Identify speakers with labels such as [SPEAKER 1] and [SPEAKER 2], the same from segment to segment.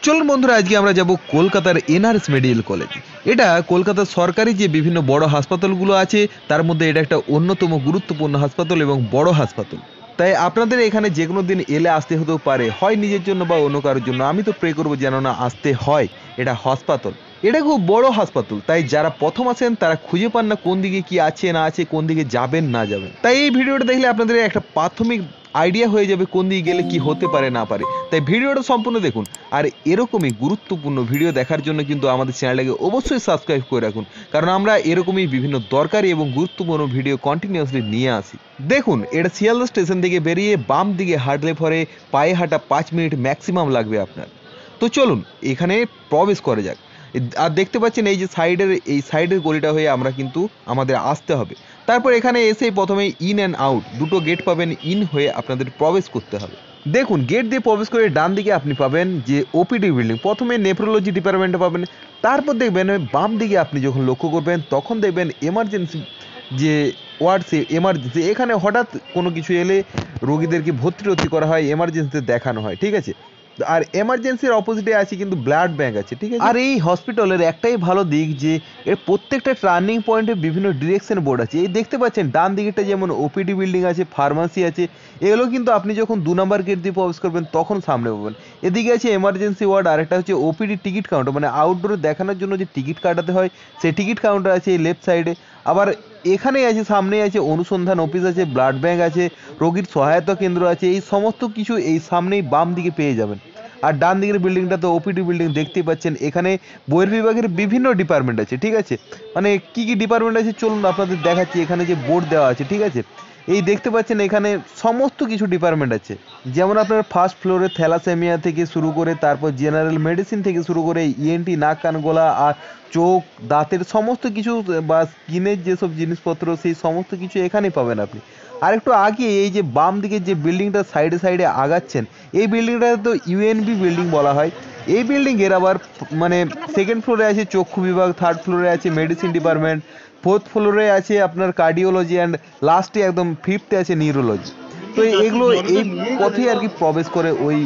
[SPEAKER 1] চলুন বন্ধুরা, আজকে আমরা যাব কলকাতার এনআরএস মেডিকেল কলেজ। এটা কলকাতার সরকারি যে বিভিন্ন বড় হাসপাতালগুলো আছে তার মধ্যে এটা একটা অন্যতম গুরুত্বপূর্ণ হাসপাতাল এবং বড় হাসপাতাল। তাই আপনাদের এখানে যে কোনো দিন এলে আসতে হতেও পারে, হয় নিজের জন্য বা অন্য কারোর জন্য। আমি তো প্রে করবো যেন না আসতে হয়। এটা হাসপাতাল, এটা খুব বড় হাসপাতাল। তাই যারা প্রথম আসেন তারা খুঁজে পান না কোন দিকে কি আছে না আছে, কোন দিকে যাবেন না যাবেন। তাই এই ভিডিওটা দেখলে আপনাদের একটা প্রাথমিক আইডিয়া হয়ে যাবে কোন দিকে গেলে কি হতে পারে না পারে। তাই ভিডিওটা সম্পূর্ণ দেখুন। আর এরকমই গুরুত্বপূর্ণ ভিডিও দেখার জন্য কিন্তু আমাদের চ্যানেলটাকে অবশ্যই সাবস্ক্রাইব করে রাখুন, কারণ আমরা এরকমই বিভিন্ন দরকারি এবং গুরুত্বপূর্ণ ভিডিও কন্টিনিউয়াসলি নিয়ে আসি। দেখুন, এটা শিয়ালদা স্টেশন থেকে বেরিয়ে বাম দিকে হাঁটলে পরে পায়ে হাঁটা 5 মিনিট ম্যাক্সিমাম লাগবে আপনার। তো চলুন এখানে প্রবেশ করা যাক। আর দেখতে পাচ্ছেন এই যে সাইডের গলিটা হয়ে আমরা কিন্তু আমাদের আসতে হবে। তারপর এখানে এসেই প্রথমে ইন অ্যান্ড আউট দুটো গেট পাবেন। ইন হয়ে আপনাদের প্রবেশ করতে হবে। দেখুন, গেট দিয়ে প্রবেশ করে ডান দিকে আপনি পাবেন যে ওপিডি বিল্ডিং। প্রথমে নেফ্রোলজি ডিপার্টমেন্টে পাবেন। তারপর দেখবেন বাম দিকে আপনি যখন লক্ষ্য করবেন তখন দেখবেন এমার্জেন্সি যে ওয়ার্ড, সে এমার্জেন্সি। এখানে হঠাৎ কোনো কিছু এলে রোগীদেরকে ভর্তি করা হয়, এমার্জেন্সিতে দেখানো হয়, ঠিক আছে। আর এমার্জেন্সির অপোজিটে আছে কিন্তু ব্লাড ব্যাংক আছে, ঠিক আছে। আর এই হসপিটালের একটাই ভালো দিক যে এর প্রত্যেকটা টার্নিং পয়েন্টে বিভিন্ন ডিরেকশন বোর্ড আছে। এই দেখতে পাচ্ছেন ডান দিকেটা যেমন ওপিডি বিল্ডিং আছে, ফার্মাসি আছে। এগুলো কিন্তু আপনি যখন 2 নম্বর গেট দিয়ে প্রবেশ করবেন তখন সামনে পাবেন। এদিকে আছে এমার্জেন্সি ওয়ার্ড, আর একটা হচ্ছে ওপিডি টিকিট কাউন্টার, মানে আউটডোরে দেখানোর জন্য যে টিকিট কাটাতে হয় সেই টিকিট কাউন্টার আছে এই লেফট সাইডে। আবার এখানেই আছে, সামনেই আছে অনুসন্ধান অফিস আছে, ব্লাড ব্যাংক আছে, রোগীর সহায়তা কেন্দ্র আছে। এই সমস্ত কিছু এই সামনেই বাম দিকে পেয়ে যাবেন। আর ডান দিকের বিল্ডিংটা তো ওপিডি বিল্ডিং দেখতেই পাচ্ছেন। এখানে বইয়ের বিভাগের বিভিন্ন ডিপার্টমেন্ট আছে, ঠিক আছে। মানে কি কি ডিপার্টমেন্ট আছে চলুন আপনাদের দেখাচ্ছি। এখানে যে বোর্ড দেওয়া আছে, ঠিক আছে, এই দেখতে পাচ্ছেন এখানে সমস্ত কিছু ডিপার্টমেন্ট আছে। যেমন আপনার ফার্স্ট ফ্লোরে থ্যালাসেমিয়া থেকে শুরু করে, তারপর জেনারেল মেডিসিন থেকে শুরু করে ইএনটি, নাক কান গলা আর চোখ দাঁতের সমস্ত কিছু, বা স্কিনের যেসব জিনিসপত্র সেই সমস্ত কিছু এখানে পাবেন আপনি। আর একটু আগে এই যে বাম দিকে যে বিল্ডিংটা সাইডে সাইডে আগাচ্ছেন, এই বিল্ডিংটা তো ইউএনবি বিল্ডিং বলা হয়। এই বিল্ডিংয়ের আবার মানে সেকেন্ড ফ্লোরে আছে চক্ষু বিভাগ, থার্ড ফ্লোরে আছে মেডিসিন ডিপার্টমেন্ট, ফোর্থ ফ্লোরে আছে আপনার কার্ডিওলজি, অ্যান্ড লাস্টে একদম ফিফথে আছে নিউরোলজি। তো এগুলো এই পথেই আর কি প্রবেশ করে ওই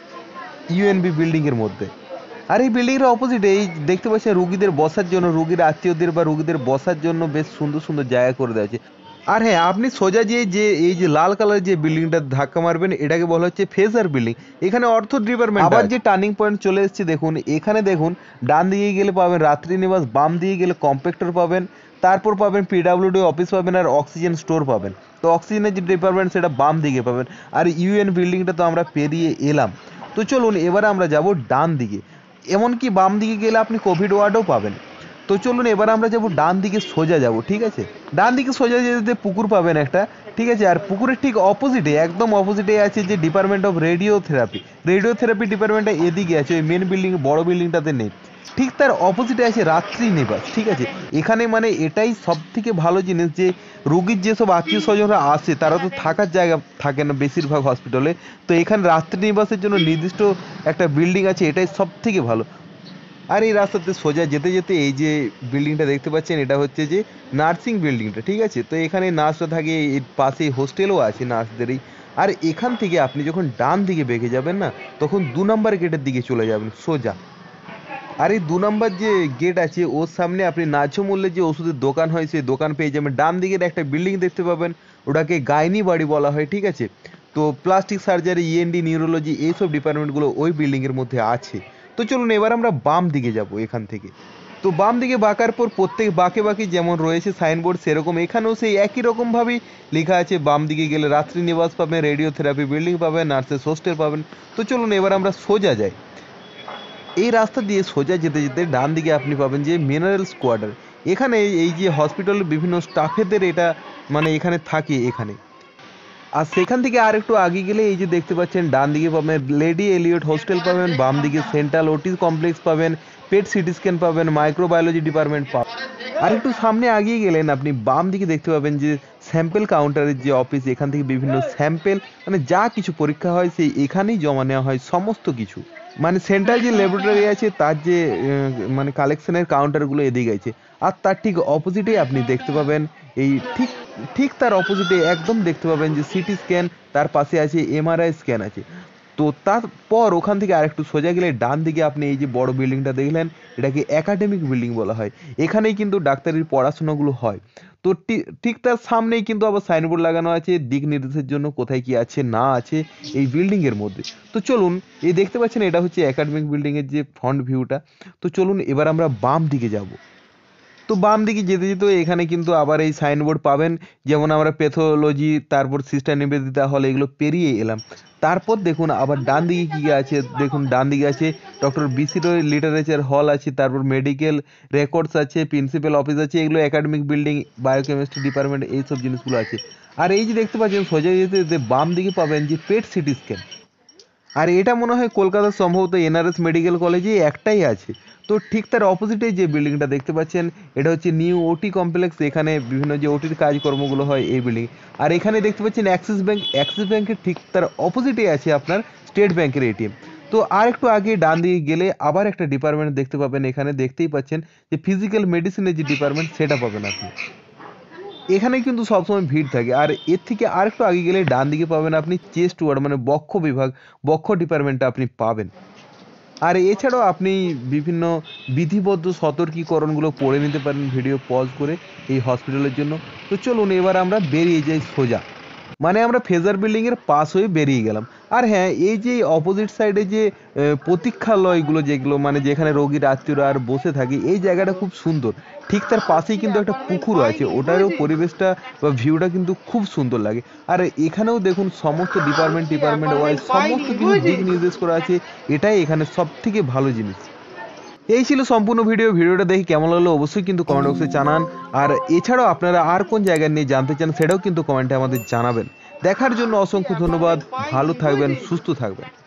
[SPEAKER 1] ইউএনবি বিল্ডিংয়ের মধ্যে। আর এই বিল্ডিংয়ের অপোজিটে এই দেখতে পাচ্ছেন রুগীদের বসার জন্য, রুগীর আত্মীয়দের বা রুগীদের বসার জন্য বেশ সুন্দর সুন্দর জায়গা করে দেওয়া আছে। আর হ্যাঁ, আপনি সোজা যে এই যে লাল কালার যে বিল্ডিংটা ধাক্কা মারবেন এটাকে বলা হচ্ছে ফেজার বিল্ডিং। এখানে অর্থ ডিপার্টমেন্ট। আবার যে টার্নিং পয়েন্ট চলে এসেছে দেখুন, এখানে দেখুন ডান দিকে গেলে পাবেন রাত্রি নিবাস, বাম দিকে গেলে কম্পেক্টর পাবেন, তারপর পাবেন পিডাব্লিউডি অফিস পাবেন, আর অক্সিজেন স্টোর পাবেন। তো অক্সিজেনের যে ডিপার্টমেন্ট সেটা বাম দিকে পাবেন। আর ইউএন বিল্ডিংটা তো আমরা পেরিয়ে এলাম। তো চলুন এবার আমরা যাব ডান দিকে। এমনকি বাম দিকে গেলে আপনি কোভিড ওয়ার্ডও পাবেন। তো চলুন এবার আমরা যাব ডান দিকে সোজা যাব, ঠিক আছে। ডান দিকে সোজা যেতে পুকুর পাবেন একটা, ঠিক আছে। আর পুকুরের ঠিক অপোজিটে, একদম অপোজিটে আছে যে ডিপার্টমেন্ট অফ রেডিওথেরাপি। রেডিওথেরাপি ডিপার্টমেন্টটা এদিকে আছে, ওই মেন বিল্ডিং বড় বিল্ডিংটাতে নেই। ঠিক তার অপোজিটে আছে রাত্রি নিবাস, ঠিক আছে। এখানে মানে এটাই সব থেকে ভালো জিনিস যে রোগীর যেসব আত্মীয় স্বজনরা আসে তারা তো থাকার জায়গা থাকে না বেশিরভাগ হসপিটালে। তো এখানে রাত্রি নিবাসের জন্য নির্দিষ্ট একটা বিল্ডিং আছে, এটাই সব থেকে ভালো। আর এই রাস্তাতে সোজা যেতে যেতে এই যে বিল্ডিংটা দেখতে পাচ্ছেন এটা হচ্ছে যে নার্সিং বিল্ডিংটা, ঠিক আছে। তো এখানে নার্সরা থাকে, এর পাশে হোস্টেলও আছে নার্সদেরই। আর এখান থেকে আপনি যখন ডান দিকে বেঁকে যাবেন না, তখন 2 নম্বর গেটের দিকে চলে যাবেন সোজা। আর এই 2 নম্বর যে গেট আছে ওর সামনে আপনি ন্যায্য মূল্যে যে ওষুধের দোকান হয় সেই দোকান পেয়ে যাবেন। ডান দিকের একটা বিল্ডিং দেখতে পাবেন, ওটাকে গাইনি বাড়ি বলা হয়, ঠিক আছে। তো প্লাস্টিক সার্জারি, ইএনডি, নিউরোলজি এইসব ডিপার্টমেন্টগুলো ওই বিল্ডিংয়ের মধ্যে আছে। তো চলুন এবার আমরা বাম দিকে যাব এখান থেকে। তো বাম দিকে বাঁকার পর প্রত্যেক বাঁকে বাঁকে যেমন রয়েছে সাইনবোর্ড, সেরকম এখানেও সেই একই রকমভাবেই লেখা আছে। বাম দিকে গেলে রাত্রি নিবাস পাবেন, রেডিওথেরাপি বিল্ডিং পাবেন, নার্সেস হোস্টেল পাবেন। তো চলুন এবার আমরা সোজা যাই। এই রাস্তা দিয়ে সোজা যেতে যেতে ডান দিকে আপনি পাবেন যে মিনারেলস কোয়ার্টার। এখানে এই যে হসপিটালের বিভিন্ন স্টাফেদের এটা মানে এখানে থাকে এখানে। আর সেখান থেকে আর একটু আগে গেলে এই যে দেখতে পাচ্ছেন ডান দিকে পাবেন লেডি এলিয়ট হোস্টেল পাবেন, বাম দিকে সেন্ট্রাল ওটি কমপ্লেক্স পাবেন, পেট সিটি স্ক্যান পাবেন, মাইক্রোবায়োলজি ডিপার্টমেন্ট পাবেন। আর একটু সামনে আগিয়ে গেলেন আপনি বাম দিকে দেখতে পাবেন যে স্যাম্পেল কাউন্টারের যে অফিস। এখান থেকে বিভিন্ন স্যাম্পেল মানে যা কিছু পরীক্ষা হয় সেই এখানেই জমা নেওয়া হয় সমস্ত কিছু। মানে সেন্ট্রাল যে ল্যাবরেটরি আছে তার যে মানে কালেকশনের কাউন্টারগুলো এদিকে আছে। আর তার ঠিক অপোজিটে আপনি দেখতে পাবেন এই ঠিক ঠিক তার অপোজিটে একদম দেখতে পাবেন যে সিটি স্ক্যান, তার পাশে আছে এমআরআই স্ক্যান আছে। তো তারপর ওখান থেকে আরেকটু সোজা গেলে ডান দিকে আপনি এই যে বড় বিল্ডিংটা দেখলেন, এটাকে একাডেমিক বিল্ডিং বলা হয়। এখানেই কিন্তু ডাক্তারির পড়াশোনাগুলো হয়। তো ঠিক তার সামনেই কিন্তু আবার সাইনবোর্ড লাগানো আছে দিক নির্দেশের জন্য, কোথায় কি আছে না আছে এই বিল্ডিং এর মধ্যে। তো চলুন, এই দেখতে পাচ্ছেন এটা হচ্ছে একাডেমিক বিল্ডিং এর যে ফ্রন্ট ভিউটা। তো চলুন এবার আমরা বাম দিকে যাব। তো বাম দিকে যেতে যেতে এখানে কিন্তু আবার এই সাইনবোর্ড পাবেন, যেমন আমরা প্যাথোলজি, তারপর সিস্টার নিবেদিতা হল, এগুলো পেরিয়ে এলাম। তারপর দেখুন আবার ডান দিকে কি আছে, দেখুন ডান দিকে আছে ডক্টর বিসি রয় লিটারেচার হল আছে, তারপর মেডিকেল রেকর্ডস আছে, প্রিন্সিপাল অফিস আছে, এগুলো একাডেমিক বিল্ডিং, বায়োকেমিস্ট্রি ডিপার্টমেন্ট, এইসব জিনিসগুলো আছে। আর এই যে দেখতে পাচ্ছেন সোজা যেতে যেতে বাম দিকে পাবেন যে পেট সিটি স্ক্যান। আর এটা মনে হয় কলকাতার সম্ভবত এনআরএস মেডিকেল কলেজে একটাই আছে। তো ঠিক তার অপোজিটে যে বিল্ডিংটা দেখতে পাচ্ছেন, এটা হচ্ছে নিউ ওটি কমপ্লেক্স। এখানে বিভিন্ন যে ওটির কাজকর্মগুলো হয় এই বিল্ডিং। আর এখানে দেখতে পাচ্ছেন অ্যাক্সিস ব্যাংক, অ্যাক্সিস ব্যাংকের ঠিক তার অপোজিটে আছে আপনার স্টেট ব্যাংকের এটিএম। তো আর একটু আগে ডান দিকে গেলে আবার একটা ডিপার্টমেন্ট দেখতে পাবেন, এখানে দেখতেই পাচ্ছেন যে ফিজিক্যাল মেডিসিনের যে ডিপার্টমেন্ট সেটা পাবেন আপনি। এখানে কিন্তু সবসময় ভিড় থাকে। আর এর থেকে আরেকটু আগে গেলে ডান দিকে পাবেন আপনি চেস্ট ওয়ার্ড, মানে বক্ষ বিভাগ, বক্ষ ডিপার্টমেন্টটা আপনি পাবেন। আর এছাড়াও আপনি বিভিন্ন বিধিবদ্ধ সতর্কীকরণগুলো পড়ে নিতে পারেন ভিডিও পজ করে এই হসপিটালের জন্য। তো চলুন এবার আমরা বেরিয়ে যাই সোজা, মানে আমরা ফেজার বিল্ডিং এর পাশ হয়ে বেরিয়ে গেলাম। আর হ্যাঁ, এই যে অপোজিট সাইডে যে প্রতীক্ষালয়গুলো, যেগুলো মানে যেখানে রোগীর আত্মীয়রা আর বসে থাকে, এই জায়গাটা খুব সুন্দর। ঠিক তার পাশেই কিন্তু একটা পুকুর আছে, ওটারও পরিবেশটা বা ভিউটা কিন্তু খুব সুন্দর লাগে। আর এখানেও দেখুন সমস্ত ডিপার্টমেন্ট ওয়াইজ সমস্ত কিছু দিক নির্দেশ করা আছে, এটাই এখানে সব থেকে ভালো জিনিস। এই ছিল সম্পূর্ণ ভিডিওটা দেখে কেমন লাগলো অবশ্যই কিন্তু কমেন্ট বক্সে জানান। আর এছাড়াও আপনারা আর কোন জায়গা নিয়ে জানতে চান সেটাও কিন্তু কমেন্টে আমাদের জানাবেন। দেখার জন্য অসংখ্য ধন্যবাদ। ভালো থাকবেন, সুস্থ থাকবেন।